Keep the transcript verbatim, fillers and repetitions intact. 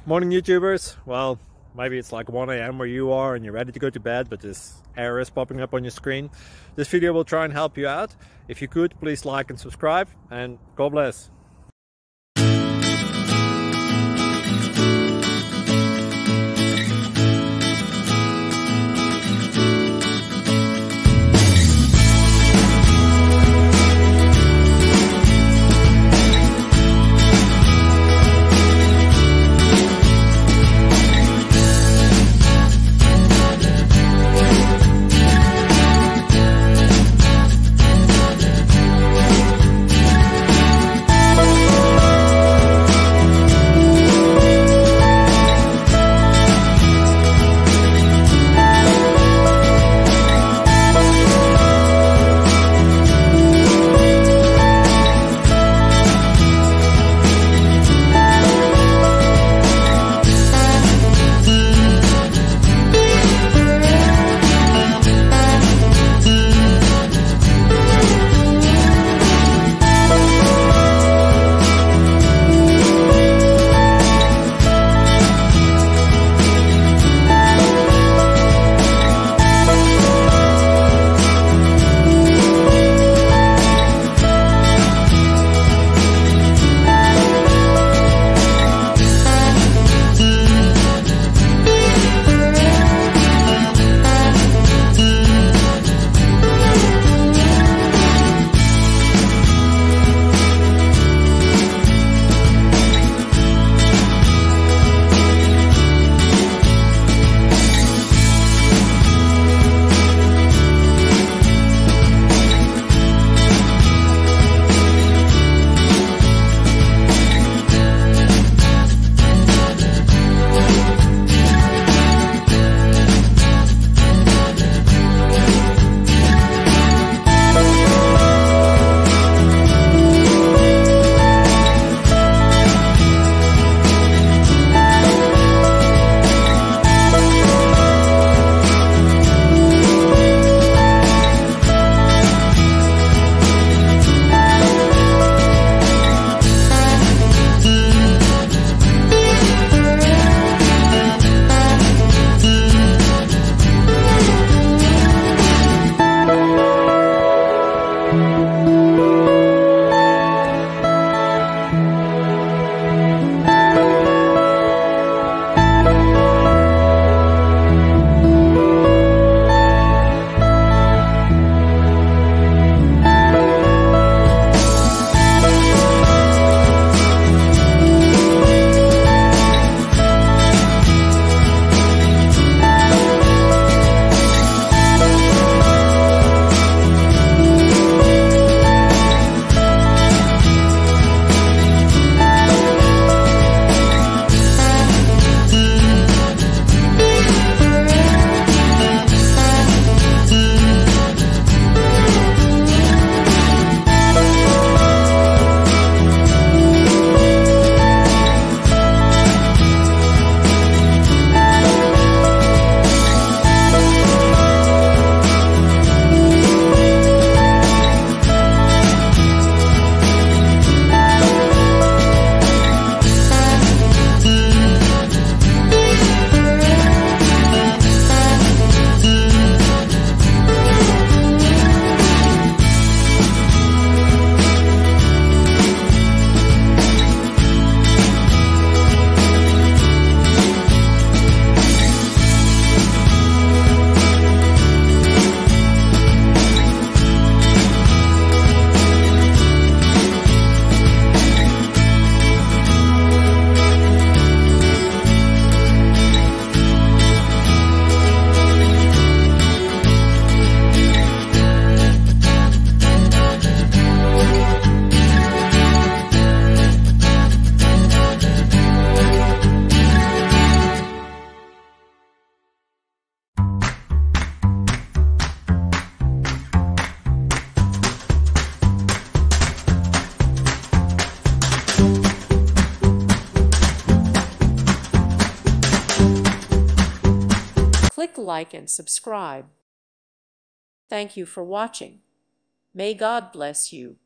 Morning YouTubers. Well, maybe it's like one A M where you are and you're ready to go to bed, but this error is popping up on your screen. This video will try and help you out. If you could, please like and subscribe, and God bless. Click like and subscribe. Thank you for watching. May God bless you.